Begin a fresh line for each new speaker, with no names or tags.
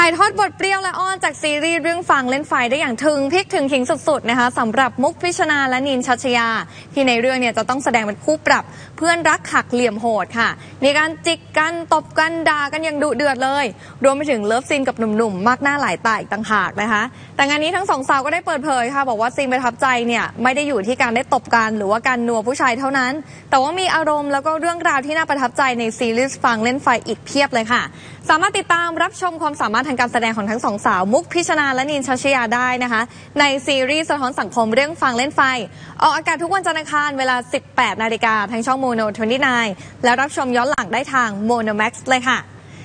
ถ่ายทอดบทเปรี้ยวและอ้อนจากซีรีส์เรื่องฟังเล่นไฟได้อย่างถึงพริกถึงขิงสุดๆนะคะสำหรับมุกพิชนาและนินชัชยาที่ในเรื่องเนี่ยจะต้องแสดงเป็นคู่ปรับเพื่อนรักหักเหลี่ยมโหดค่ะมีการจิกกันตบกันด่ากันอย่างดุเดือดเลยรวมไปถึงเลิฟซีนกับหนุ่มๆมากหน้าหลายตาอีกต่างหากนะคะแต่งานนี้ทั้งสองสาวก็ได้เปิดเผยค่ะบอกว่าซีนประทับใจเนี่ยไม่ได้อยู่ที่การได้ตบกันหรือว่าการนัวผู้ชายเท่านั้นแต่ว่ามีอารมณ์แล้วก็เรื่องราวที่น่าประทับใจในซีรีส์ฟังเล่นไฟอีกเพียบเลยค่ะสามารถติดตามรับชมความสามารถทางการแสดงของทั้งสองสาวมุกพิชนาและนินชัชยาได้นะคะในซีรีส์สะท้อนสังคมเรื่องฟังเล่นไฟออกอากาศทุกวันจันทร์อังคารเวลา 18 นาฬิกาทางช่องโมโน 29และรับชมย้อนหลังได้ทางโมโนแม็กซ์เลยค่ะ